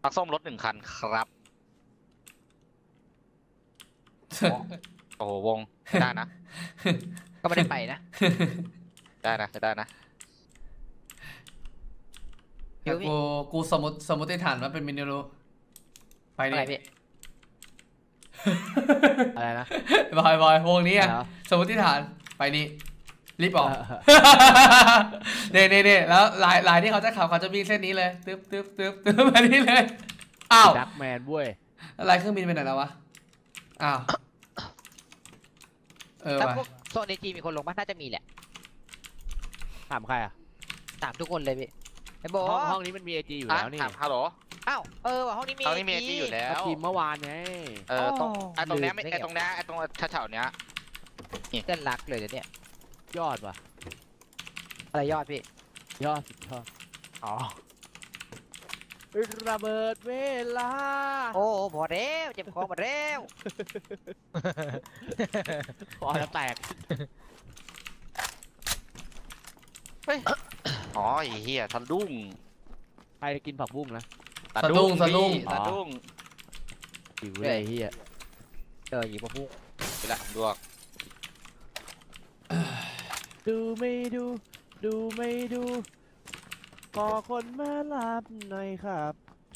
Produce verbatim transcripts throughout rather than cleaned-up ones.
ปักส้มรถหนึ่งคันครับโอ้โหวงได้นะก็ไม่ได้ไปนะได้นะจะได้นะแต่กูกูสมมติสมมติฐานว่าเป็นมินิโรไปดิอะไรนะบอยบอยวงนี้อ่ะสมมติฐานไปนี่รีบออกเน่เน่เน่แล้วลายลายที่เขาจะขับเขาจะวิ่งเส้นนี้เลยตึ๊บตึ๊บตึ๊บตึ๊บมานี่เลยอ้าวดักแมนเว้ยลายเครื่องบินไปไหนแล้ววะอ้าวเออถ้าว่ะพวกโซนในจีมีคนลงป่ะน่าจะมีแหละถามใครอ่ะถามทุกคนเลยพี่ไอ้โบห้องห้องนี้มันมีเอจีอยู่แล้วนี่ฮัลโหลอ้าวเออว่ะห้องนี้มีห้องนี้มีเอจีอยู่แล้วทีมเมื่อวานไงเออตรงไอ้ตรงนี้ไอ้ตรงนี้ไอ้ตรงแถวๆเนี้ยเส้นรักเลยเดี๋ยวนี้ยอดว่ะอะไรยอดพี่ยอดสุดยอดอ๋อระเบิดเวลาโอ้พอเร็วเจ็บคอหมดเร็วคอจะแตกเฮ้ยอ๋อไอ้เหี้ยสะดุ้งใครกินผักบุ้งนะสะดุ้งสะดุ้งสะดุ้งหิวเลยเฮียเจอหยิบผักบุ้งไปละดวกดูไม่ดูดูไม่ดูขอคนมารับหน่อยครับ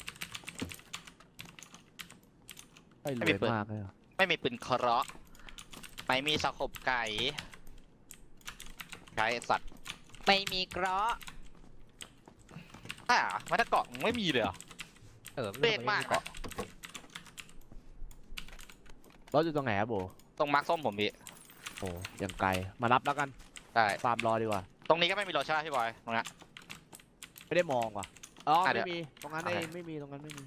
ไม่มีปืนไม่มีปืนเคราะห์ไม่มีสะขบไก่ไก่สัตว์ไม่มีเกราะใช่เหรอมันถ้าเกาะไม่มีเลยเหรอเออเล่นมากเกาะรถอยู่ตรงไหนอะโบตรงมาร์คส้มผมพี่โอ้ยังไกลมารับแล้วกันได้ฟาร์มรอดีกว่าตรงนี้ก็ไม่มีรถใช่ไหมพี่บอยตรงนี้ไม่ได้มองว่ะอ๋อไม่มีตรงนั้นไม่มีตรงนั้นไม่มี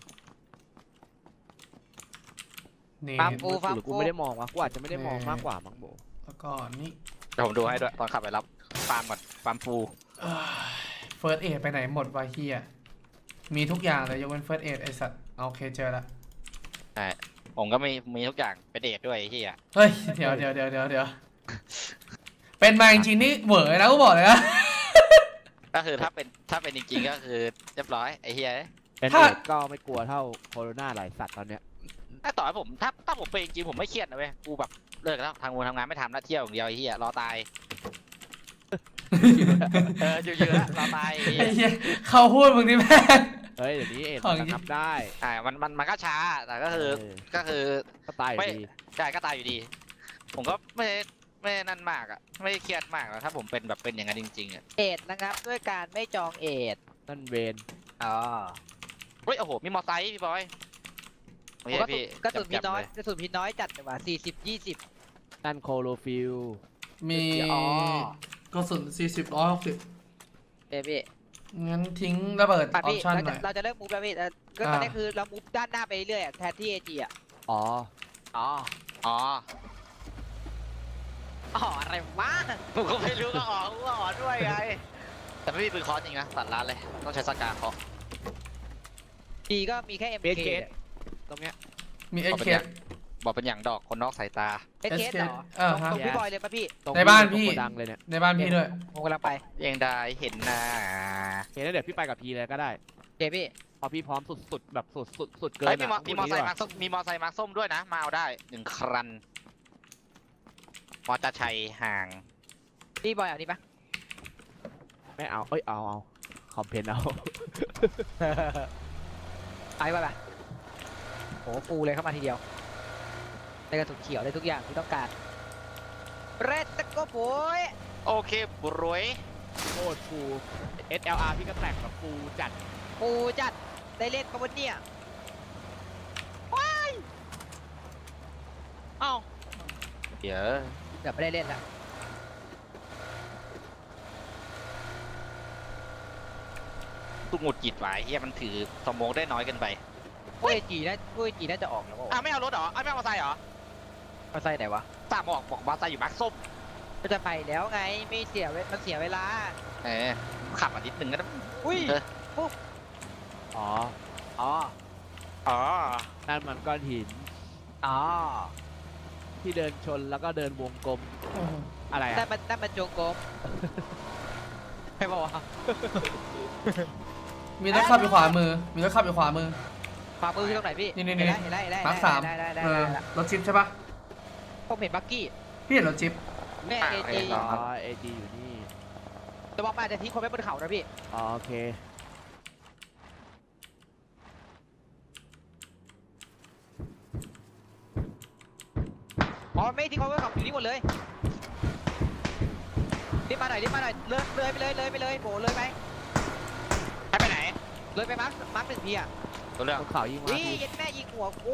ฟาร์มฟูฟาร์มฟูกูไม่ได้มองว่ะกูอาจจะไม่ได้มองมากกว่ามั้งโบแล้วก็นี่เดี๋ยวผมดูให้ด้วยตอนขับไปรับฟาร์มก่อนฟาร์มฟูเฟิร์สเอดไปไหนหมดวะเฮียมีทุกอย่างเลยยกเว้นเฟิร์สเอดไอสัตว์โอเคเจอละใช่ผมก็มีมีทุกอย่างเป็นเอกด้วยเฮียเฮ้ยเดี๋ยวเดี๋ยวเดี๋ยวเดี๋ยวเดี๋ยวเป็นมาจริงๆนี่เหวอนะกูบอกเลยนะก็คือถ้าเป็นถ้าเป็นจริงๆก็คือเรียบร้อยไอ้เฮียเป็นเอกก็ไม่กลัวเท่าโคโรนาหลายสัตว์ตอนเนี้ยถ้าต่อให้ผมถ้าถ้าผมเป็นจริงผมไม่เครียดนะเว้ยกูแบบเลิกแล้วทางวงทำงานไม่ทำแล้วเที่ยวอย่างเดียวไอ้เฮียรอตายเอออยู่ๆแล้วรอตายไอ้เฮียเขาพูดมึงนี่แม่เฮ้ยเดี๋ยวนี้เอ็นนับได้อ่ามันมันมันก็ช้าแต่ก็คือก็คือก็ตายอยู่ดีใช่ก็ตายอยู่ดีผมก็ไม่ไม่นั่นมากอ่ะไม่เครียดมากแล้วถ้าผมเป็นแบบเป็นอย่างนั้นจริงๆอ่ะเอ็ดนะครับด้วยการไม่จองเอ็ดนั่นเวนอ๋อเฮ้ยโอ้โหมีมอไซค์พี่บอยกระสุนพี่น้อยกระสุนพี่น้อยจัดเลยว่ะสี่สิบยี่สิบนั่นโคโลฟิลมีกระสุนสี่สิบร้อยหกสิบเบบี้งั้นทิ้งระเบิดออปชั่นหน่อยเราจะเริ่มมูฟแล้วพี่ก็ตอนนี้คือเรามูฟด้านหน้าไปเรื่อยแทนที่เอจีอ่ะอ๋ออ๋ออ๋ออ๋ออะไรวะผมก็ไม่รู้ก็อ๋อก็อ๋อด้วยไงแต่ไม่มีปืนคอจริงนะตัดร้านเลยต้องใช้สกาเคาะดีก็มีแค่เอ็มเคตรงเนี้ยมีเอเคบอกเป็นอย่างดอกคนนอกสายตาเอเคเหรอตรงพี่บอยเลยป่ะพี่ในบ้านพี่ดังเลยเนี่ยในบ้านพี่ด้วยผมกำลังไปยังได้เห็นนะเห็นแล้วเดี๋ยวพี่ไปกับพี่เลยก็ได้เจพี่พอพี่พร้อมสุดๆแบบสุดสุดสุดเกินมีมีมอไซค์มาส้มมีมอไซค์มาส้มด้วยนะมาเอาได้หนึ่งครันมอจะชัยห่างพี่บอยเอาดีปะไม่เอาเอ้ยเอาเอาคอมเพนเอาไปไปไปโหฟูเลยเข้ามาทีเดียวได้กระสุนเขียวได้ทุกอย่างที่ต้องการเรตตะโกโบยโอเคบรวยโคตรฟู เอส แอล อาร์ พี่ก็แต่งแบบฟูจัดฟูจัดได้เล่นกับวันเนี่ยว้ายเอ้าเดี๋ยวเดี๋ยวไม่ได้เล่นละตุ้งหงุดหงิดไว้เฮียมันถือสมองได้น้อยเกินไปพวกเอจีน่าพวกเอจีน่าจะออกแล้วอ่ะไม่เอารถเหรออ่ะไม่เอามอไซค์เหรอมอไซค์ไหนวะตามบอกบอกมอไซค์อยู่มาร์คส้มก็จะไปแล้วไงไม่เสียมันเสียเวลาเออขับมานิดนึงก็ได้อุ้ยปุ๊บอ๋ออ๋ออ๋อนั่นมันก้อนหินอ๋อที่เดินชนแล้วก็เดินวงกลมอะไรอ่ะนั่นมันนั่นมันโจงกลมใครบอกว่ามีรถขับอยู่ขวามือมีรถขับอยู่ขวามือขวามือคือตรงไหนพี่นี่นี่เห็นนี่แล้วเห็นแล้วเห็นแล้วมาร์คสามได้ได้ได้เออได้รถจิ๊บใช่ปะผมเห็นบักกี้พี่เห็นรถจิ๊บแม่เอจีอ๋อเอจีอยู่นี่แต่ว่ามันอาจจะทิ้งคนไว้บนเขานะพี่อ๋อโอเคอ๋อไม่ทิ้งคนไว้บนเขาอยู่นี่หมดเลยรีบมาหน่อยรีบมาหน่อยเลยเลยไปเลยเลยไปเลยโบเลยไปให้ไปไหนเลยไปมาร์คมาร์คหนึ่งพี่อ่ะตัวเรื่องบนเขายิงมานี่พี่ยันแม่ยิงหัวกู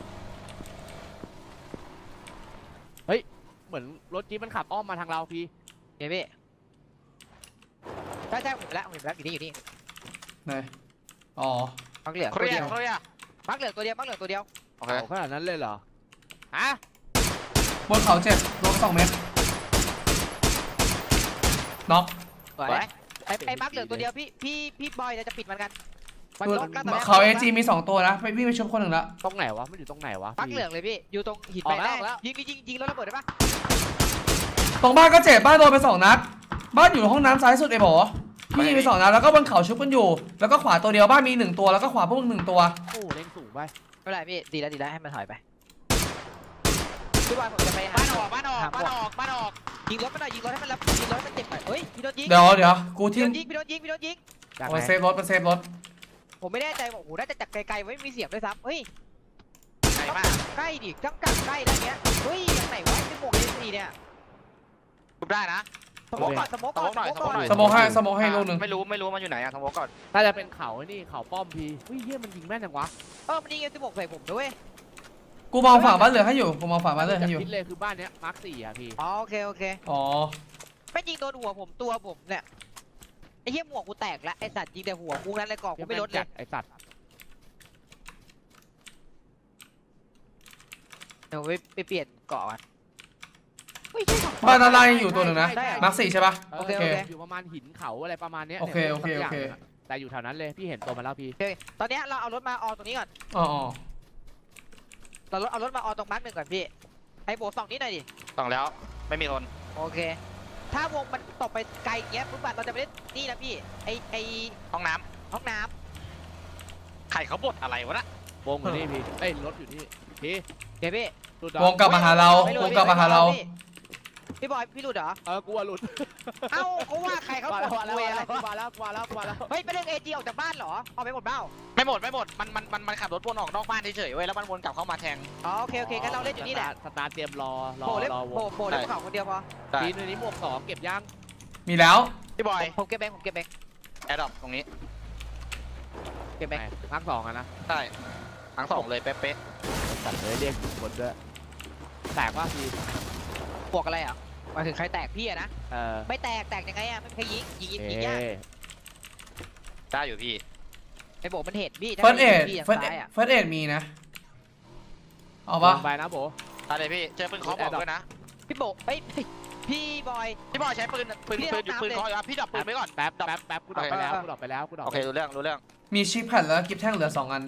เหมือนรถจี๊ปมันขับอ้อมมาทางเราพี่เดี๋ยวพี่ใช่ใช่ผมเห็นแล้วผมเห็นแล้วอยู่นี่อยู่นี่ไหนอ๋อมักเหลืองเคตัวรียเดีดยวเครียดมักเหลืองตัวเดียวมักเหลืองตัวเดียวโอเคเขาขนาดนั้นเลยเหรอฮะบนเขาเจ็บลงสองเมตรน็อกสวยไอ้ไอ้มักเหลืองตัวเดียวพี่พี่พี่บอยจะปิดมันกันมันลงกันเขาเอจีมีสองตัวนะไปพี่ไปชุบคนหนึ่งละตรงไหนวะมันอยู่ตรงไหนวะมักพี่เหลืองเลยพี่อยู่ตรงหินอไปอกแล้วแรออกแล้วยิงยิงยิงแล้วระเบิดได้ปะตรงบ้านก็เจ็บบ้านโดนไปสองนัดบ้านอยู่ห้องน้ำซ้ายสุดไอ้บอพี่ยิงไปสองนัดแล้วก็บนเขาชุบกันอยู่ แล้วก็ขวาตัวเดียวบ้านมีหนึ่งตัวแล้วก็ขวาพวกมึงหนึ่งตัวโอ้เล่งสูงไปไม่เป็นไรพี่ดีแล้วดีแล้วให้มันถอยไปพี่บอยผมจะไปหาบ้านออกบ้านออกบ้านออกบ้านออกยิงรถมันหน่อยยิงรถให้มันรับยิงรถให้มันเจ็บหน่อยเฮ้ยพี่โดนยิงเดี๋ยวเดี๋ยวกูพี่ที่โดนยิงพี่โดนยิงพี่โดนยิงจากโอ้ไหนเซฟรถมันเซฟรถผมไม่แน่ใจว่าโอ้โหน่าจะจากไกลๆไว้ไม่มีเสียงด้วยซ้ำเฮ้ยไหนมากใกล้ดิจังกัดใกล้แล้วเงี้ยเฮ้ยยังไหนวะไอ้หมวกเอซีเนี่ยทุบได้นะสโมกก่อนสโมกก่อนสโมกหน่อยก่อนสโมกหน่อยสโมองให้สโมองให้ลูกหนึ่งไม่รู้ไม่รู้มันอยู่ไหนอะสมมติก่อนน่าจะเป็นเขาไอ้นี่เขาป้อมพี่เฮ้ยเฮียมันยิงแม่นจังวะเออมันยิงไอ้สโมกใส่ผมด้วยกูมองฝั่งบ้านเหลือให้อยู่กูมองฝั่งบ้านเหลือให้อยู่คิดเลยคือบ้านเนี้ยมาร์คสี่อะพี่อ๋อโอเคโอเคอ๋อไม่ยิงโดนหัวผมตัวผมเนี่ยไอ้เหี้ยหมวกกูแตกแล้วไอ้สัตว์ยิงแต่หัวกูนั้นเลยก่อนกูไม่ลดเลจัยไอสัตว์เดี๋ยวไปไปเปลี่ยนเกาะก่อนเฮ้ยบ้านด้านล่างยังอยู่ตัวหนึ่งนะได้มาร์คสี่ใช่ปะโอเคโอเคอยู่ประมาณหินเขาอะไรประมาณเนี้ยโอเคโอเคโอเคแต่อยู่แถวนั้นเลยพี่เห็นตัวมันแล้วพี่โอเคตอนเนี้ยเราเอารถมาออตรงนี้ก่อนอ๋ออ๋อเรารถเอารถมาออตรงมาร์กหนึ่งก่อนพี่ไอ้โบสองนี้หน่อยดิต้องแล้วไม่มีคนโอเค ถ้าวงมันตกไปไกลอย่างเงี้ยปุ๊บอะเราจะไปเล่นนี่นะพี่ไอไอห้องน้ห้องน้ำใครเขาบดอะไรวะนะวงอยู่นี่พี่เอ้ยรถอยู่นี่พี่ำเดี๋ยวพี่หลุดวงกลับมาหาเราไม่หลุดวงกลับมาหาเราพี่พี่บอยพี่หลุดเหรอเออกลัวหลุดเอ้าเขาว่าใครเขากลัวบแล้วอกกลัวกูอะไรแล้วกลัวแล้วกลัวแล้วกลัวแล้วเฮ้ยไปเรื่องเอจีออกจากบ้านเหรอเอาไปหมดเบ้าไม่หมดไม่หมดมันมันมันมันขับรถวนออกนอกบ้านเฉยๆเว้ยแล้วมันวนกลับเข้ามาแทงอ๋อโอเคโอเคงั้นเราเล่นอยู่นี่แหละสตาร์ทเตรียมรอรอโบเล่นรอวโบงโบเล่นภูเขาคนเดียวพอได้ทีนึงนี้หมวกสองเก็บยังมีแล้วพี่บอยผมเก็บเองผมเก็บเองแอร์ดรอปตรงนี้เก็บเองมาร์คสองอะนะใช่ทั้งสองเลยเป๊ะตัดเลยเรียกคนด้วยแตกว่าพี่บวกอะไรอ่ะหมายถึงใครแตกพี่อะนะเออไม่แตกแตกยังไงอะไม่มีใครยิงยิงยิงเอ๊ยิงยากๆได้อยู่พี่ไอ้โบมันเห็นพี่เฟิร์สเอ็ดพี่ทางเฟิร์สซ้ายอะเฟิร์สเอ็ดมีนะเอาปะลงไปนะโบอะไรพี่เจอปืนเคอบอกด้วยนะพี่โบเฮ้ยพี่บอยพี่บอยใช้ปืนปืนพี่ปืนอยู่เอาตามปืนเลยเคออยู่ครับพี่ดับปืนไว้ก่อนแป๊บแป๊บแป๊บกูดรอปไปแล้วเออกูดรอปไปแล้วกูดรอปโอเครู้เรื่องรู้เรื่องมีชิปแผ่นแล้วกิฟแท่งเหลือสองอัน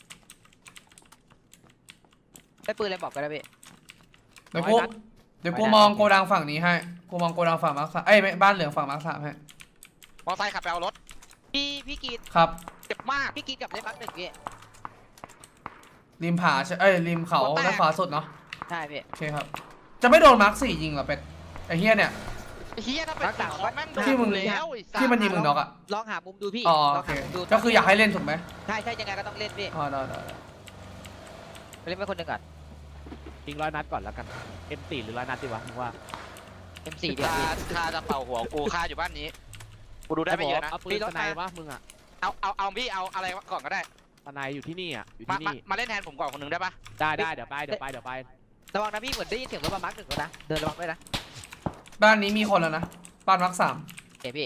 ได้ปืนอะไรบอกกันนะพี่เดี๋ยวกูเดี๋ยวกูมองโกดังฝั่งนี้ให้กูมองโกดังฝั่งมาร์คสามเอ้ยไม่บ้านเหลืองฝั่งมาร์คสามให้มอไซค์ขับไปเอารถพี่พี่กีดครับเจ็บมากพี่กีดกับเล่นบักหนึ่งพี่ริมผาใช่เอ้ยริมเขาหัวแตกด้านขวาสุดเนาะใช่พี่โอเคครับจะไม่โดนมาร์คสี่ยิงเหรอเป็ดไอ้เฮียเนี่ยเฮียถ้าเป็นปืนเคอแม่งโดนที่มึงแล้วไอ้สัสที่มันยิงมึงน็อกอ่ะลองหามุมดูพี่อ๋อลโอองเคหามุมดูก็คืออยากให้เล่นถูกไหมใช่ใช่ยังไงก็ต้องเล่นพี่อ๋อได้ได้ได้ไปเล่นไปคนหนึ่งก่อนยิงร้อยนัดก่อนแล้วกัน เอ็ม สี่หรือร้อยนัดดีวะมึงว่าเอ็มสี่เดียวคาพี่คาจะเป่าหัวกูคาอยู่บ้านนี้กูดูได้ไม่เยอะนะเอาปืนพี่รถสไนมาวะมึงอะเอาเอาเอาพี่เอาอะไรก่อนก็ได้สไนอยู่ที่นี่อะอยู่มาที่มานี่มาเล่นแทนผมก่อนคนหนึงได้ปะได้ได้เดี๋ยวไปเดี๋ยวไปเดี๋ยวไประวังนะพี่เหมือนได้ยินเสียงรถมามาร์กหนึ่งแล้วนะเดินระวังด้วยนะบ้านนี้มีคนแล้วนะบ้านมาร์คสามเดี๋ยวพี่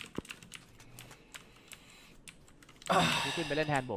พี่ขึ้นไปเล่นแทนโบ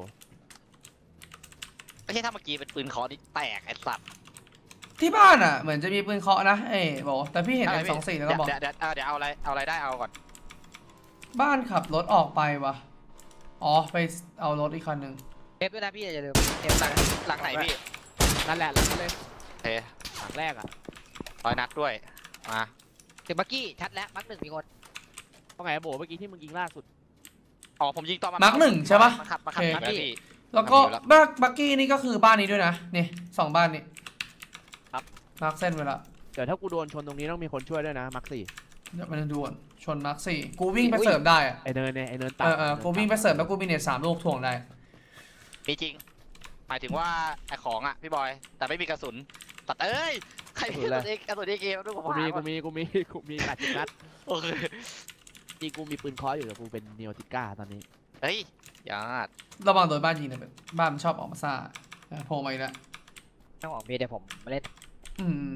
ไม่ใช่ถ้าเมื่อกี้เป็นปืนเคอนี่แตกไอ้สัตว์ที่บ้านอ่ะเหมือนจะมีปืนเคาะนะเอ้ยบอกแต่พี่เห็นอะไรเอ็มพี่สองสี่แล้วเดี๋ก็ยวบอกเดี๋ยวเดี๋ยวเออเดี๋ยวเอาอะไรเอาอะไรได้เอาก่อนบ้านขับรถออกไปวะอ๋อไปเอารถอีกคันหนึ่งเอฟด้วยนะพี่อย่าลืมเอฟหลันะงหลังไหนพี่นั่นแหละหลังเลยโอเคหลังแรกอะร้อยนัดด้วยมาถึงเมื่อกี้ชัดแล้วมาร์กหนึ่งมีคนว่าไงโบเมื่อกี้ที่มึงยิงล่าสุดอ๋อผมยิงตอนมาร์คหนึ่งใช่ปะมาขับมาขับโอเคมาพี่แล้วก็บ้านบักกี้นี่ก็คือบ้านนี้ด้วยนะนี่สองบ้านนี้ครับมาร์คเส้นไปละเดี๋ยวถ้ากูโดนชนตรงนี้ต้องมีคนช่วยด้วยนะมักซี่เดี๋ยวมันด่วนชนมาร์คสี่กูวิ่งไปเสริมได้อะไอเนินเนี่ยไอเนินเออเออกูวิ่งไปเสริมแล้วกูมีเน็ตสามลูกถ่วงได้มีจริง หมายถึงว่าไอของอ่ะพี่บอย แต่ไม่มีกระสุนตัดเอ้ยใครมีกระสุนเอกกระสุนเอกเอด้วยผมกูมีหากูมีกูมีกูมีแปดสิบนัดโอเคจริงกูมีปืนเคออยู่แต่กูเป็นเนโอติก้าตอนนี้เฮ้ยยอดระวังโดนบ้านยิงนะบ้านมันชอบออกมาซ่าโผล่มาอีกแล้วต้องออกมีเดี๋ยวผมมาเล่นอืม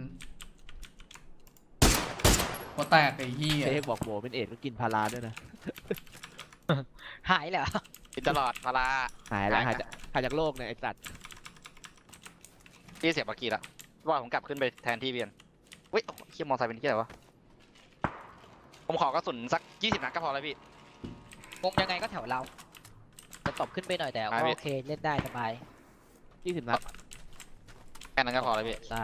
หัวแตกไอ้เหี้ยเด็กบอกโบเป็นเอ็ดก็กินพาราด้วยนะหายเลยเหรอกินตลอดพาราหายแล้วหาหาย ยจากหายจากโลกเนี่ยไอสัตว์ที่เสียบเมื่อกี้ละว่าผมกลับขึ้นไปแทนที่เวียนเฮ้ยเคียมอไซค์เป็นที่อะไรวะผมขอกระสุนสักยี่สิบนัดก็พอแล้วพี่วงยังไงก็แถวเราจะตบขึ้นไปหน่อยแต่มาพี่โอเคเล่นได้สบายยี่สิบนัดแค่นั้นก็พอแล้วพี่ได้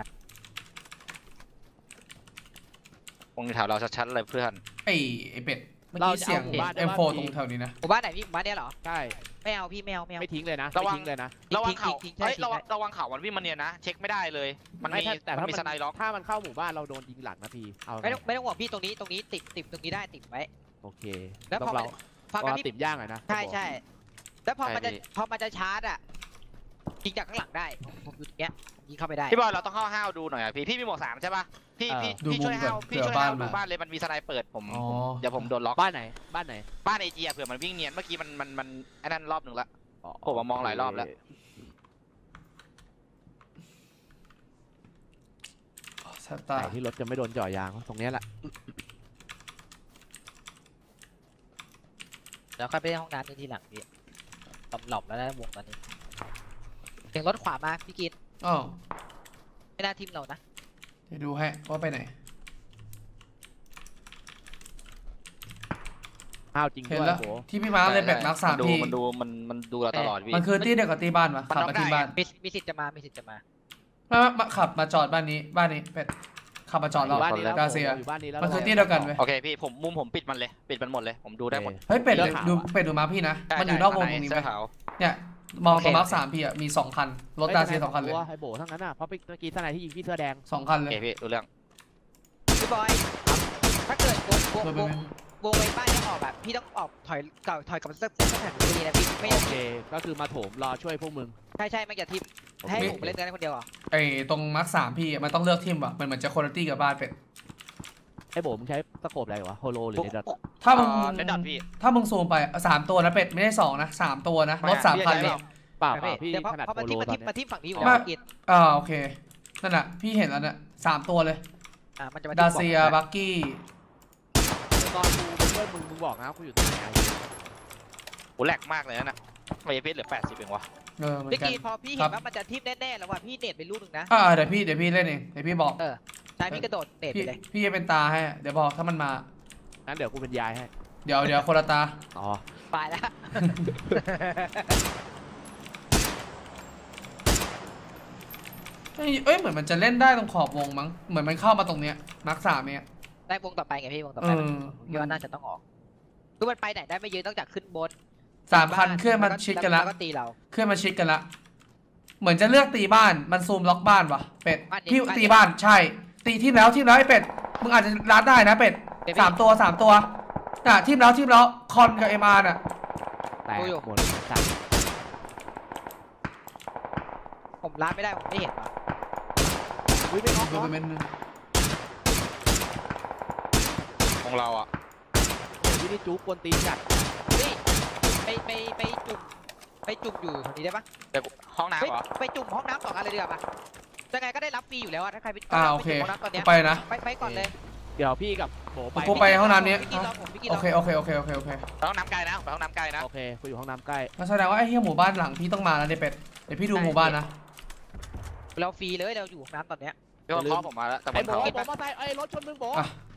วงในแถวเราชัดๆเลยเพื่อนไอ้ไอ้เป็ดเมื่อกี้เสียง เอ็ม โฟร์ ตรงแถวนี้นะหมู่บ้านไหนพี่หมู่บ้านเนี้ยเหรอใช่ไม่เอาพี่ไม่เอาไม่เอาไม่ทิ้งเลยนะระวัไม่งทิ้งเลยนะระวังเขาทิ้งๆๆๆเฮ้ยทิ้งๆระวังระวังเขามันวิ่งมาเนี่ยนะ เช็คไม่ได้เลย มันมีไถ้าแต่มันถ้ามีมันสไนด์ล็อกถ้ามันเข้าหมู่บ้านเราโดนยิงหลังนะพี่เอาไม่ต้องไม่ต้องห่วงพี่ตรงนี้ตรงนี้ติดติดตรงนี้ได้ติดไว้โอเคแล้วต้พออง มัเรานฟังเพกันราะพี่ติดย่างหน่อยนะใช่ใช่แล้วพอมันจะใช่พี่พอมันจะชาร์จอ่ะยิงจากข้างหลังได้ผมอยู่ตรงเนี้ยยิงเข้าไปได้พี่บอยเราต้องเข้าห้าวดูหน่อยอะพี่พี่มีหมวกสามใช่ป่ะพี่พี่ดูพี่มุช่มวยก่อห้าวน พี่เผื่อช่วยบ้าห้าน วดูมาบ้านเลยมันมีสไนเปิดผมอ๋อเดี๋ยวผมโดนล็อกบ้านไหนบ้านไหนบ้านไอเจียเผื่อมันวิ่งเนียนเมื่อกี้มันมันมันไอ้นั่นรอบหนึ่งละ ผมมามองหลายรอบแล้วสตาไหนร์ที่รถจะไม่โดนจ่อยางตรงเนี้ยแหละเดี๋ยวค่อยไปห้องน้ำนี่ทีหลังพี่หลอมๆแล้วนะวงตอนนี้เสียงรถขวามาพี่กินอ๋อไม่น่าทิมเรานะเดี๋ยวดูให้ว่าไปไหนอ้าวจริงเห็ด้นวยแล้วโหที่พี่มาร์คเลยเป็ดมาร์คสามดูพี่มันดูมันมันดูเราตลอดพี่มันคือที่เดียวกับตีบ้านปะมันขับน็อกมาที่ได้บ้านมีมีสิทธิ์จะมามีสิทธิ์จะมาไม่ไม่มาขับมาจอดบ้านนี้บ้านนี้เป็ดขับมาจอดอเรายู่บ้านนี้แล้วกาเซียอยู่บ้านนี้แล้วมันคือที่เดียวกันเว้ยโอเคพี่ผมมุมผมปิดมันเลย ปิดมันหมดเลย ผมดูได้หมดเฮ้ยเป็ดเสื้อขาวดูอะเป็ดดูมาร์คพี่นะใช่มันอยู่นอกวงใช่ตรงนี้เสื้ไหมอขาวเนี่ยมองโอเคตรงมาร์คสามพี่อะมีสองคันรถดาเซียสองคันเลยไอ้โบทั้งนั้นอ่ะเพราะเมื่อกี้ทนายที่ยิงพี่เสื้อแดงสองคันโอเลยเคพี่ดูเรื่องพี่บอยถ้าเกิดวงวงโดนไปวงไหมวงไว้บ้านยังออกแบบพี่ต้องออกถอยเก่าถอยกับเส้นเส้นแผ่นดีนะพี่ไม่โอเคก็คือมาโถมรอช่วยพวกมึงใช่ใช่ไม่อย่าทิมโอเคให้ผมไปเล่นกันคนเดียวเหรอไอ้ตรงมาร์คสามพี่อะมันต้องเลือกทีมว่ะมันเหมือนจะคุณภาพกับบ้านเป็ดไอ้โบมึงใช้สโคปอะไรวะโฮโลหรือเนดอทถ้ามึงเดดดอทพี่ถ้ามึงซูมไปสามตัวนะเป็ดไม่ได้สองนะสามตัวนะรถสามคันเลยเปล่าเปล่าพี่เดี๋ยวเพราะถนัดเพราะโฮมาโลทิมมาตอทินมเนี้ยมาทิมฝั่งนี้อยู่แล้วกินอ่าโอเคนั่นแหละพี่เห็นแล้วเนี่ยสามตัวเลยอ่ามันจะมาดาเซียบักกี้ตอนกูเป็นเพื่อนมึงมึงบอกนะกูอยู่ตรงไหนโหแหลกมากเลยนะไม่เพชรเหลือแปดสิบเองวะเออเหมือนพี่กันกินพอพี่ครัเห็บนว่ามันจะทิมแน่ๆแล้วว่าพี่เน็ตไปลูกหนึ่งนะอ่าเดี๋ยวพี่เดี๋ยวพี่เล่นเองเดี๋ยวพี่บอกใช่พี่กระโดดเน็ตพี่ไปเลยพี่จะเป็นตาให้เดี๋ยวบอกถ้ามันมางั้นเดี๋ยวกูเป็นยายให้เดี๋ยวเดี๋ยวคนละตาอ๋อไปแล้วเอ้ยเอ้ยเหมือนมันจะเล่นได้ตรงขอบวงมั้งเหมือนมันเข้ามาตรงเนี้ยมาร์คสามเนี่ยได้วงต่อไปไงพี่วงต่อเอไปอคิดว่าน่าจะต้องออกคือมันไปไหนได้ไม่เยอะนอกจากขึ้นบนสามคันเคลื่อนมาชิดกันละแล้วก็ตีเราเคลื่อนมาชิดกันละเหมือนจะเลือกตีบ้านมันซูมล็อกบ้านว่ะเป็ดบ้านนี้พี่บ้านนี้ตีบ้านใช่ ตีทีมแล้วทีมแล้วไอ้เป็ดมึงอาจจะรัดได้นะเป็ดเดี๋ยวสามตัวสามตัวน่ะทีมแล้วทีมแล้วคอนกับเอ็มอาร์น่ะแต่กูอยู่หมดสั่งผมร้านไม่ได้ผมไม่เห็นว่ะอุ้ยไม่น็อกดูน็อกเป็นเม็ดนึงของเราอ่ะที่นี่จุ๊บกวนตีนจัดนี่ไปไปไปจุ่มไปจุ่มอยู่ตรงนี้ได้ปะเดี๋ยวห้องน้ำเฮ้ยเหรอไปจุ่มห้องน้ำสองอันเลยดีกว่าปะยังไงก็ได้รับฟรีอยู่แล้วอะถ้าใครไปอ่าโอเคไปจุ่มห้องน้ำตอนเนี้ยไปนะไปไปก่อนเลยเดี๋ยวพี่กับโบไปกูไปห้องน้ำนี้พี่กินรอผมพี่กินรโออเคโอเคโอเคโอเคโอเคไปห้องน้ำไกลนะไปห้องน้ำไกลนะโอเคกูอยู่ห้องน้ำใกล้งั้นแสดงว่าไอ้เฮียหมู่บ้านหลังพี่ต้องมาแล้วเดี๋ยวเป็ดเดี๋ยวพี่ดูหมู่บ้านนะเราฟรีเลยเราอยู่ห้องน้ำตอนเนี้ยพี่ว่าพ่อผมมาแล้วแต่บไอ้นโบเขาไอ้โบมาใส่ไอ้รถชนมึงโบอ่ะไป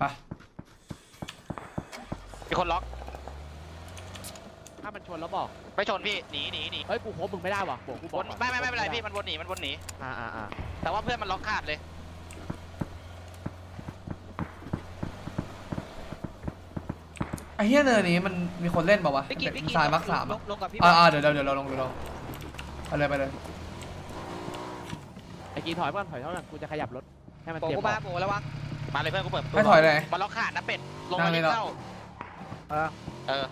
มีคนล็อกถ้ามันชนแล้วบอกไม่ชนพี่หนีหนีหนีเฮ้ยกูโคบมึงไม่ได้ว่ะโบกูบวอกนไม่ไม่ไม่เป็นไรพี่มันวนหนีมันวนหนีอ่าอ่าอ่าแต่ว่าเพื่อนมันล็อกขาดเลยไอ้เฮียเนินนี้มันมีคนเล่นเปล่าวะพี่กินเป็ดพี่กินสายมักสามลอ่ะงลงกับพี่อ่าอ่าเดี๋ยวเดี๋ยวเดี๋ยวเราลงเดี๋ยวเราเลยไปเลยไอ้กีถอยก่อนถอยเท่านั้นกูจะขยับรถให้มันโบเตรียมกูมาโบแล้ววะมาเลยเพื่อนกูเปิดประตูให้ถอยเลยมันล็อกขาดนะเป็ดลงนั่มางเลยที่เหรอเข้าเออเออ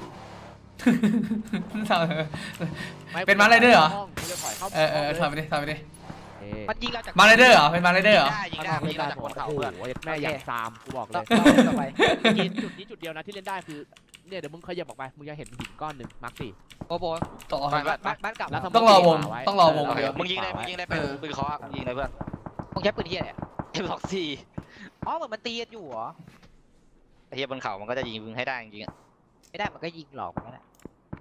เป็นมาไรเดอร์เหรอห้องกูจะถอยเข้าเออเออถอยไปดิถอยไปดิเออมันยิงเราจากมาไรเดอร์เหรอเป็นมาไรเดอร์เหรอได้ยิงได้ยิงได้จากบนเขาโอ้โหเพื่อนแม่อยากซามกูบอกเลต่อย ต่อไปกินจุดนี้จุดเดียวนะที่เล่นได้คือเนี่ยเดี๋ยวมึงขยับออกไปมึงจะเห็นหินก้อนหนึ่งมาร์คสี่โบโบต่อไปไปบ้านบ้านเก่าแล้วทำต้องรอวงต้องรอวงโอเคเดียวมึงยิงเลยมึงยิงเลยเป็ดเออปืนเคาะมึงยิงเลยเพื่อนมึงใช้ปืนเฮียเนี่ยเอ็มสองสี่อ๋อเหมือนมันตีกันอยู่เหรอไอ้เหี้ยบนเขามันก็จะยิงมึงให้ได้จริงๆอะไม่ได้มันก็ยิงหลอกมันนั่นแหละ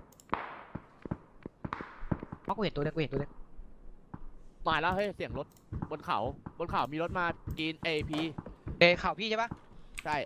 เพราะกูเห็นตัวนึงกูเห็นตัวนึงมาแล้วเฮ้ยเสียงรถบนเขาบนเขามีรถมากินเอพีเอ้ข่าวพี่ใช่ปะใช่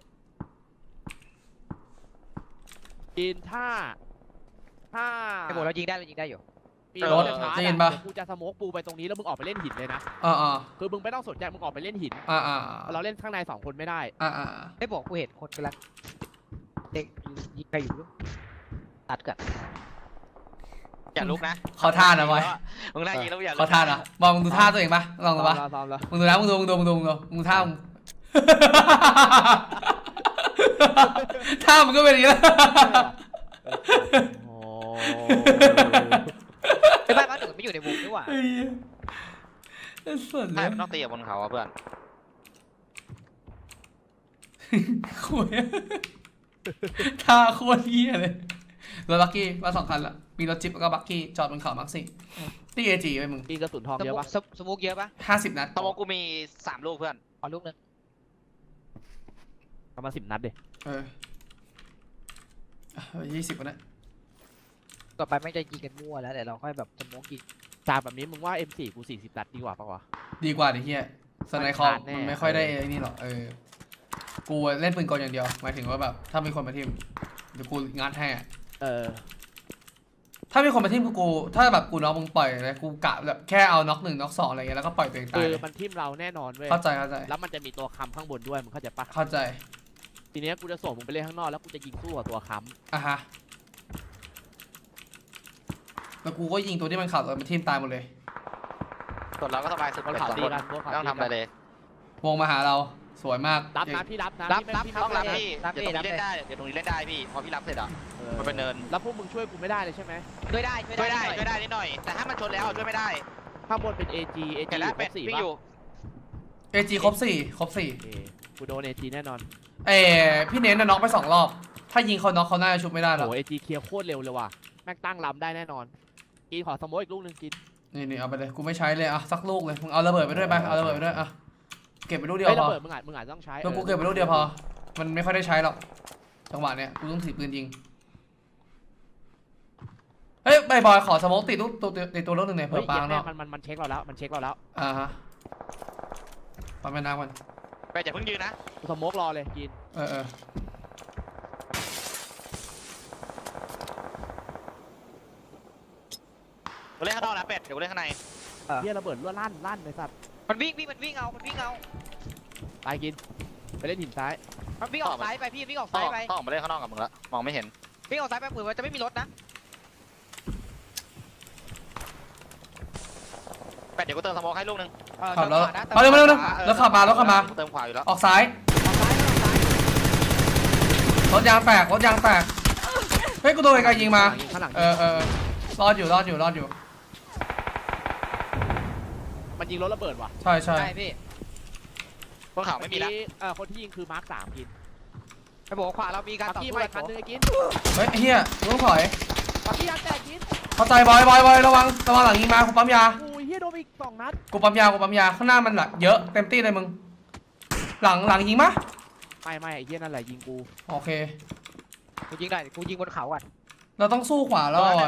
กินถ้าถ้าไอ้โบเรายิงได้เรายิงได้อยู่มีรถจะชาร์จอะเดี๋ยวกูจะสโมกปูไปตรงนี้แล้วมึงออกไปเล่นหินเลยนะอ่าอ่าคือมึงไม่ต้องสนใจมึงออกไปเล่นหินอ่าอ่าเราเล่นข้างในสองคนไม่ได้อ่าอ่าไอ้บอกกูเห็นคนกำลังเด็กยิงใครอยู่ลูกตัดกันอย่าลุกนะเขาท่านะบอยมึงได้ยิงแล้วอย่าลุกเขาท่านะบอยมึงดูท่าตัวเองปะลองดูปะซ้อมแล้วมึงดูนะมึงดูมึงดูมึงดูมึงดูมึงท่ามึงท่ามึงก็เป็นอย่างนี้แล้วโอ้ไอ้บ้านบ้านหนึ่งไม่อยู่ในวงด้วยว่ะไอ้ส่วนเลใช่ยมันต้องตีกับบนเขาอะเพื่อนคุยท่าโคตรเหี้ยเลยรถบักกี้มาสองคันละมีรถจิ๊บแล้วก็บักกี้จอดบนเขามักซี่ที่เอจีไปมึงมีกระสุนทองสเยอะมุกปะสมุกเยอะปะห้าสิบนัดตะโมกูมีสามลูกเพื่อนขอลูกนึงประมาณสิบนัดดิเออยี่สิบวันนะต่อไปไม่จะยิงกันมั่วแล้วแต่เราค่อยแบบสมุกยิงจากแบบนี้มึงว่า เอ็ม โฟร์ กูสี่สิบนัดดีกว่าปะวะดีกว่าดิเฮียสไนคอมขาดแน่มันไม่ค่อยได้ไอ้นี่หรอกเออกูเล่นปืนกลอย่างเดียวหมายถึงว่าแบบถ้ามีคนมาทีมเดี๋ยวกูงัดให้อะเออถ้ามีคนมาทีมกูกูถ้าแบบกูน็อกมึงปล่อยเลยกูกะแบบแค่เอาน็อกหนึ่งน็อกสองอะไรเงี้ยแล้วก็ปล่อยตัวเองตาคืยอเลยมันทิมเราแน่นอนเว้ยเข้าใจเข้าใจแล้วมันจะมีตัวค้ำข้างบนด้วยมึงเข้าใจปะเข้าใจทีเนี้ยกูจะส่งมึงไปเล่นข้างนอกแล้วกูจะยิงสู้กับตัวค้อ่ะฮะแล้วกูก็ยิงตัวที่มันขับรถมาทีมตายหมดเลยส่วนเราก็สบายสุดำบนเป็นเขาสองดีคนกันบนเขาไม่ต้องดีทำอะไรกันเลยวงมาหาเราสวยมากรับนะพี่รับนะรับพี่รับพี่คไม่ต้องรับได้พี่รับเดี๋ยวตรงรับนี้เล่นได้เดี๋ยวตรงนี้เล่นได้พี่พอพี่รับเสร็จอ่ะเออมันเป็นเนินแล้วพวกมึงช่วยกูไม่ได้เลยใช่ไหมช่วยได้ช่วยช่วยได้ได้ช่วยได้นิดหน่อยแต่ถ้ามันชนแล้วช่วยไม่ได้ข้างบนเป็น เอ จี เอเห็จีนแล้วครเป็ดบสี่พี่ปะอยู่เอจีครบสี่ครบสี่โอเคกูโดน เอ จี แน่นอนเออพี่เน้นน่ะน็อกไปสองรอบถ้ายิงเขาน็อกเขาน่าจะชุบไม่ได้หรอกโอ้ เอ จี เคลียร์โคตรเร็วเลยว่ะแม่งตั้งลำได้แน่นอนกินขอสโมกอีกลูกหนึงกินนี่นี่เอาไปเลยกูไม่ใช้เลยอ่ะสักลูกเลยมึงเอาระเบิดไปด้วยไปเอาระเบิดไปด้วยอ่ะเก็บไปลูกเดียวเฮ้ยพระอเบิดมึงอาจมึงอาจต้องใช้แล้วกูเก็บไปลูกเดียวพอมันไม่ค่อยได้ใช้หรอกจังหวะเนี้ยกูต้องถือปืนยิงเฮ้ยใบบอยขอสโมกติดลูกตัวติดตัวลูกหนึ่งหน่อยเฮ้เผื่ยอปาเหี้ยงแม่เนาะมันมันมันเช็คเราแล้วมันเช็คเราแล้วอ่าฮะปาแม่น้ำมันไปอย่าเพิ่งยืนนะกูสโมกรอเลยกินเออเออกูเล่นข้างนอกนะเป็ดเดี๋ยวกูเล่นข้างในเฮียระเบิดรั่วลั่นลั่นเลยสัตว์มันวิ่งวิ่งมันวิ่งเอามันวิ่งเอาตายกินไปเล่นหินซ้ายมันวิ่งออกซ้ายไปพี่วิ่งออกต้อซ้าง ยไปต้องออกมาเล่นข้างนอกกับมึงละมองไม่เห็นวิ่งออกซ้ายไปเผื่อว่าจะไม่มีรถนะเป็ดเดี๋ยวกูเติมสโมกให้ลูกนึงเออขับแล้วเติมขวานะเอาเร็วเร็วเร็วขวาเออแล้วขับมาแล้วขับมาเติมขวาอยู่แล้วออกซ้ายออกซ้ายออกซ้ายรถยางแตกรถยางแตกเฮ้ยกูโดนไกลยิงมาข้างหลังเออเออรอดอยู่รอดอยู่รอดอยู่มันยิงรถระเบิดว่ะใช่ใช่ใช่พี่บนเขาไม่มีละเอกี้เออคนที่ยิงคือมาร์คสามกินไอ้บอกว่าขวาเรามีการปักต่อกี้สู้มากัอีกคันนนึงไอ้กินเฮ้ยไอ้เฮียกูต้องถอยปักกี้ยังแตกกินเข้าใจบอยบอยบอยระวังระวังหลังยิงมากูปั๊มยาโอ้ยเฮียโดนไปอีกสองนัดกูปั๊มยากูปั๊มยาข้างหน้ามันละเยอะเต็มที่เลยมึงหลังหลังยิงมะไม่ไม่ไอ้เฮียนั่นแหละยิงกูโอเคกูยิงได้กูยิงบนเขาก่อนเราต้องสู้ขวาแล้วบอย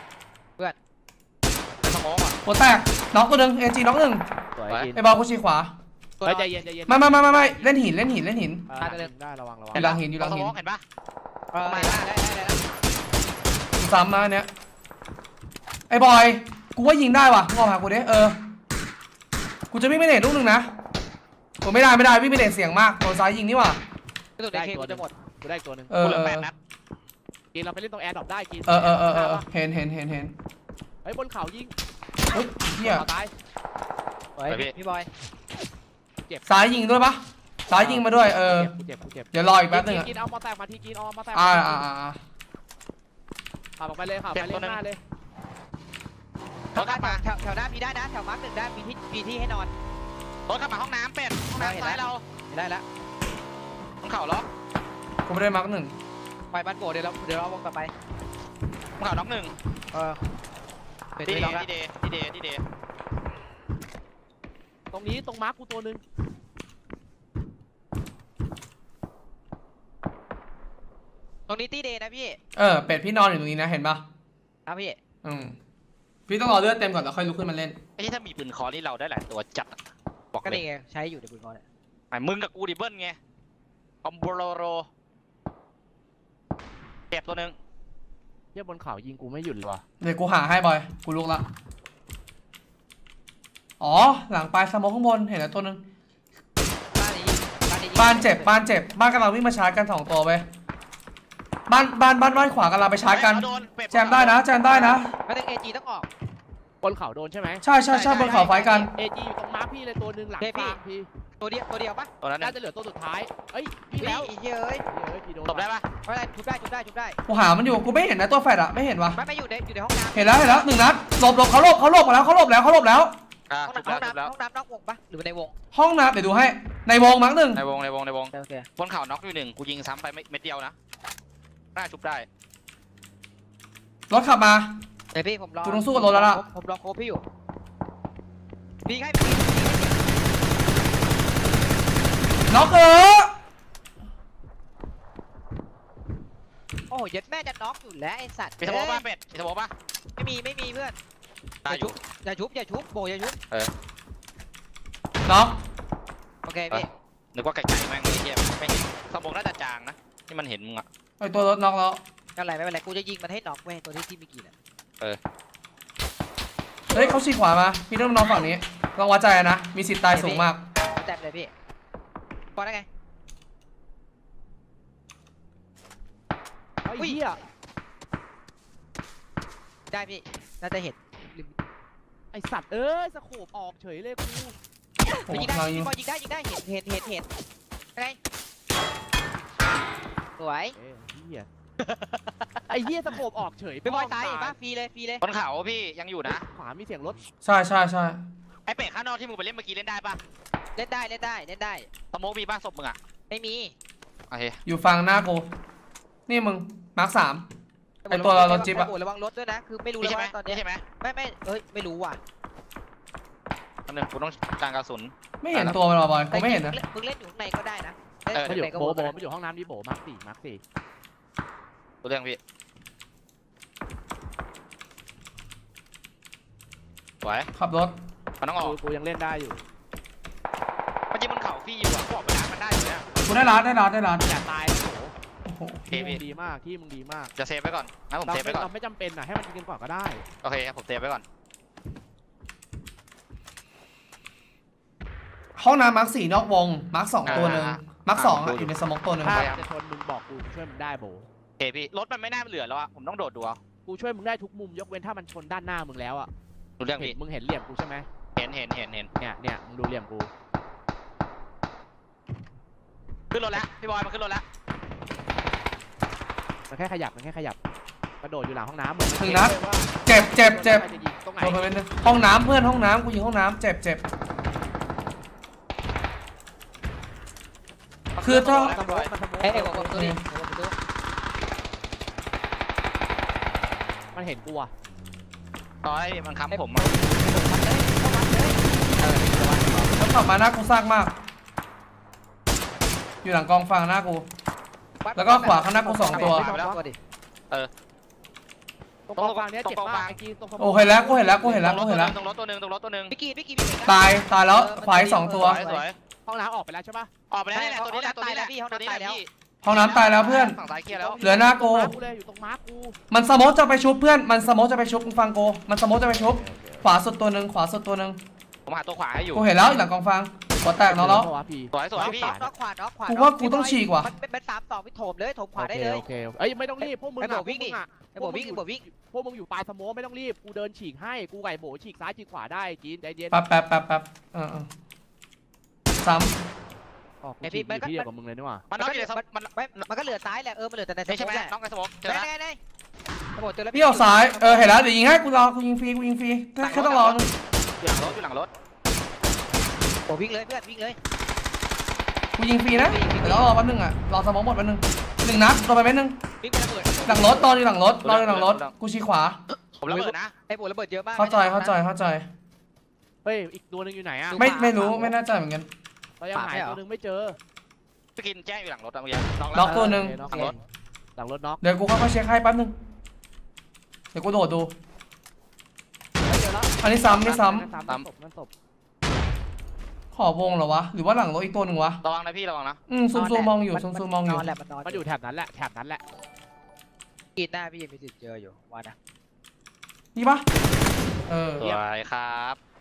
เป็นสโมกอ่ะหัวแตกน็อกตัวหนึ่งเอจีน็อกหนึ่งสวยกินไอ้บอลกูชี้ขวาเฮ้ยใจเย็นใจเย็นไม่ไม่ไม่ไม่ไม่เล่นหินเล่นหินเล่นหินเออได้ระวังระวังอยู่หลังหินอยู่หลังสหิโมนกเห็นปะเออได้ได้ได้ได้ได้กูซ้ำมาอันเนี้ยไอ้บอยกูว่ายิงได้ว่ะมึงออกหากูดิเออกูจะวิ่งไปเน็ตลูกหนึ่งนะกูไม่ได้ไม่ได้วิ่งไปเน็ตเสียงมากโดนซ้ายยิงนี่ว่ะกระสุนในเคกูจะหมดกูได้อีกตัวหนึ่งเออกูเหลืเอออแปดนัดกินเราไปเล่นตรงแอร์ดรอปได้กินเออเออเออเออเห็นเห็นเห็นเห็นฮ้ยบนเขายิงเฮ้ยเหี้ยเขาตายเฮ้ยพี่บอยซ้ายยิงด้วยปะซ้ายยิงมาด้วยเออกูเจ็บกูเจ็บเดี๋ยวรออีกแป๊บนึงกิอะนกินเอามาแตกมาทีกินเอามาแตกอ่ามาอ่าอ่าอ่าขับออกไปเลยขับไปเล่นหน้าเลยรถขับมาแถวแถวหน้ามีได้นะแถวมาร์คหนึ่งได้มีที่มีที่ให้นอนรถขับมาห้องน้ำเป็ดห้องน้ำซ้ายเราได้แล้วบนเขาล็อกกูไม่ได้มาร์กหนึ่งไปบ้านโบเดี๋ยวเราเดี๋ยวเราวงต่อไปบนเขาล็อกหนึ่งเออเป็นดีไม่เดล็อกย์แล้วดีเดย์ดีเดย์ดีเดย์ตรงนี้ตรงมาร์คกูตัวนึงตรงนี้ตีเดย์นะพี่เออเป็ดพี่นอนอยู่ตรงนี้นะเห็นปะครับพี่อืมพี่ต้องรอเลือดเต็มก่อนแล้วค่อยลุกขึ้นมาเล่นไอ้ที่ถ้ามีปืนคอนี่เราได้หลายตัวจัดอะบอกก็เลยนี่ไงใช้อยู่ในปืนกลเนี่ยไอ้มึงกับกูดิเบิ้ลไงคอมโบโรโรเก็บตัวหนึ่งเที่ยบนเขายิงกูไม่หยุดเลยว่ะเดี๋ยวกูหาให้บอยกูลุกละอ๋อหลังปลายสโมองข้างบนเห็นแล้วตัวนึงบ้านนี้บ้านนี้บ้านเจ็บบ้านเจ็บบ้านกำลังวิ่งมาชาร์จกันสองตัวไปบ้านบ้านบ้านบ้านขวากำลังไปชาร์จกันโดนเป็แจมได้นะแจมได้นะไม่ต้องเอจีต้องออกบนเขาโดนใช่ไหมใช่ใช่ใช่บนเขาไฟกันเอจีอยู่ตรงมาร์คพี่เลยตัวนึงหลังฟางพี่ตัวเดียวตัวเดียวปะตัวนั้นน่าน่ะจะเหลือตัวสุดท้ายเอ้ยพี่พี่แล้วอีเฮ้ยเฮ้ยพี่โดนตบได้ปะไม่เป็นไรชุบได้ชุบได้ชุบได้กูหามันอยู่กูไม่เห็นนะตัวแฟดอะไม่เห็นวะไม่ไม่อยู่ในอยู่ในห้องน้ำเห็นแล้วเห็นแล้วหนึ่งนัดหลบหลบเขาหลบเขาหลบมาแล้วเขาหลบแล้วเขาหลบแล้วอ่าห้องถูกน้ำแล้วห้องถูกแล้วน้ำห้องน้ำนอกวงปะหรือในวงห้องน้ำเดี๋ยวดูให้ในวงมั้งหนึ่งในวงในวงในวงโอเคบนเขาน็อกอยู่หนึ่งกูยิงซ้ำไปเม็ดเดียวนะน่าชุบได้รถขับมาเดี๋ยวพี่ผมรอกูต้องสู้กับรถแล้วล่ะผมรอโค้ชพี่อยู่พี่ให้พี่น็อกเออโอ้โหยัดแม่จะน็อกอยู่แล้วไอสัตว์มีสโมอป่ะเป็ดมีสโมอป่ะไม่มีไม่มีเพื่อนตายอยู่อย่าชุบอย่าชุบโบอย่าชุบน็อกโอเคพี่นึกว่าไก่ๆแม่งไอ้เหี้ยไม่เห็นสโมอน่าจะจางนะที่มันเห็นมึงอะไอตัวรถน็อกแล้วไม่เป็นไรไม่เป็นไรกูจะยิงมันให้น็อกเว้ยตัวที่ที่มีกี่น่ะเฮ้ยเขาฉีกขวามาพี่ต้องนอนฝั่งนี้ลองวัดใจนะมีสิทธิ์ตายสูงมากแตบเลยพี่พอได้ไงไอ้เหี้ยได้พี่น่าจะเห็นไอสัตว์เอ้ยสโคปออกเฉยเลยกูโอ้ยิงได้เรายิงพี่บอยยิงได้ยิงได้เห็นเห็นเห็นเห็นไงสวยเอ้ยเหี้ยไอ้เหี้ยสโคปออกเฉยพี่บอยตายเห็นปะฟรีเลยฟรีเลยบนเขาพี่ยังอยู่นะขวามีเสียงรถใช่ใช่ใช่ไอ้เป็ดข้างนอกที่มึงไปเล่นเมื่อกี้เล่นได้ป่ะเล่นได้เล่นได้เล่นได้สโมอมีป่ะศพมึงอะไม่มีโอเคอยู่ฝั่งหน้ากูนี่มึงมาร์คสาม ไอ้ตัวเรารถจิ๊บอะโอ้ระวังรถด้วยนะคือไม่รู้นี่แล้วใช่ไหมว่าตอนนี่เนี้ยใช่ไหมไม่ไม่เอ้ยไม่รู้ว่ะอันหนึ่งกูต้องการกระสุนไม่เห็นตัวมันหรอบอยกูไม่เห็นนะมึงเล่นอยู่ข้างในก็ได้นะเออมันอยู่ข้างในก็โบวนโบนะมันอยู่ห้องน้ำนี่โบมาร์คสี่มาร์คสี่ตัวเรื่องพี่สวยขับรถมันต้องออกกูกูยังเล่นได้อยู่เมื่อกี้มันเข่าฟี่อยู่อะบอกไปแล้วมันได้อยู่เนี่ยกูได้รัดได้รัดได้รัดอย่าตายนะโหโอ้โหที่มึงดีมากที่มึงดีมากจะเซฟไว้ก่อนงั้นผมเราเซฟไม่ไว้ก่อนเราไม่จำเป็นนะให้มันยิงกันก่อนก็ได้โอเคครับผมเซฟไว้ก่อนห้องน้ำมาร์คสี่นอกวงมาร์คสองตัวหนึ่งมาร์คสองอะอยู่ในสโมองตัวหนึ่งถ้าจะชนมึงบอกกูกูช่วยมึงได้โบโอเคพี่รถมันไม่น่าเหลือแล้วอะผมต้องโดดดูเอากูช่วยมึงได้ทุกมุมยกเว้นถ้ามันชนด้านหน้ามึงแล้วอ่ะดูเรื่องเห็นพี่มึงเห็นเหลี่ยมกูใช่ไหมเห็นเห็นเห็นเห็นเนี่ยเนี่ยมึงดูเหลี่ยมกูขึ้นรถแล้วพี่บอยมาขึ้นรถแล้วมันแค่ขยับมันแค่ขยับกระโดดอยู่หลังห้องน้ำมึงถึงนัดเจ็บเจ็บเจ็บใครจะยิงตรงไหนโดนไปเป็นหนึ่งห้องน้ำเพื่อนห้องน้ำกูยิงห้องน้ำเจ็บเจ็บคือถ้ามันสโมกมันสโมกเอ้ยบอกบอกตัวนี้บอกตัวมันเห็นกูอ่ะต่อยมันค้ำผมอะแล้วขับมาหน้ากูซากมาก อยู่หลังกองฟางหน้ากู แล้วก็ขวาข้างหน้ากูสองตัวตรงกองฟางเนี้ยเจ็บมากไอ้กีตรงสโมกโอ้เห็นแล้วกูเห็นแล้วกูเห็นแล้วตรกูงรถเห็นแล้วตรงรถตัวหนึ่งตรงรถตัวหนึ่งพี่กีพี่กีพี่กีตายตายแล้วขวาอีกสองตัวสวยสวยห้องน้ำออกไปแล้วใช่ปะออกไปแล้วนี่แหละตัวนี้แหละตัวนี้แหละตัวนี้แหละพี่ห้องน้ำตายแล้วเพื่อนฝั่งซ้ายเคลียร์แล้วเหลือหน้ากูมาร์คกูเลยอยู่ตรงมาร์คกูมันสโมกจะไปชุบเพื่อนมันสโมกจะไปชุบมึงฟังกูมันสโมกจะไปชุบขวาสุดตัวหนึ่งขวาสุดตัวหนึ่งผมหาตัวขวาให้อยู่กูเห็นแล้วอยู่หลังกองฟางหัวแตกน้องแล้วเพราะว่าพี่สวยสวยพี่น็อกขวาน็อกขวากูว่ากูต้องฉีกว่ะมันเป็นสามสองพี่โถมเลยโถมขวาโอได้เคเลยโอเคเอ้ยไม่ต้องรีบพวกมึงกระโดอะดวิ่งดิพวกมึอะไอ้โบวิ่งไอ้โบวิ่งพวกมึงอยู่ปลายสโมไม่ต้องรีบกูเดินฉีกให้กูไก่โบฉีกซ้ายฉีกขวาได้จีนใจเย็นแป๊บแป๊บแป๊บแป๊บเออเออซ้อ๋อกูฉีกอยู่ที่เดียวกับมึงเลยนี่หว่ามันน็อกอยู่ในสมองมันไม่มันก็เหลือซ้ายแหละเออมันเหลือแต่ในสไม่ใช่มไหมองแหละน้องในสมองเจอไหนแล้วไหนไหนไอ้โบเจอแล้วำพี่ออกซ้ายเออเห็นแล้วเดี๋ยวยิงให้กูรอกูยิงฟรีกูยิงฟรีแค่แค่ต้องรอนึงอยู่หลังรถอยู่หลังรถโบวิ่งเลยเพื่อนวิ่งเลยกูยิงฟรีนะเดี๋ยวรอแป๊บนึงอ่ะรอสมองหมดแป๊บนึงหนึ่งนัดโดนไปเม็ดนึงวิ่งไประเบิดหลังรถตอนอยู่หลังรถตอนอยู่หลังรถกูชี้ขวาผมระเบิดนะไอ้โบระเบิดเยอะมากเข้าใจเข้าใจเข้าใจเฮ้ยอีกตัวหนึงอยู่ไหนอะไม่ไม่รู้ไม่แน่ใจเหมือนกันเรายังหายตัวหนึงไม่เจอสกินแจ้งอยู่หลังรถอะเมื่อกี้น็อกล็แล้อกวตัวหนึ่งโอเคน็อกหลังรถหลังรถน็อกเดี๋ยวกูค่อยๆเช็คให้แป๊บนึงเดี๋ยวกูโดดดูเจอแล้วอันนี้ซ้ำนี่ซ้นั่นซ้ำนั่นศพนั่นศพำขอบวงเหรอวะหรือว่าหลังรถอีกตัวหนึ่งวะระวังนะพี่ระวังนะอืมซูมซูมมองอยู่ซูมซูมมองอยู่นอนแหละมันนอนมันอยู่แถบนั้นแหละแถบนั้นแหละกีดหน้าพี่ยังมีสิทธิ์เจออยู่ว่านะนี่ปะเออสวยครับ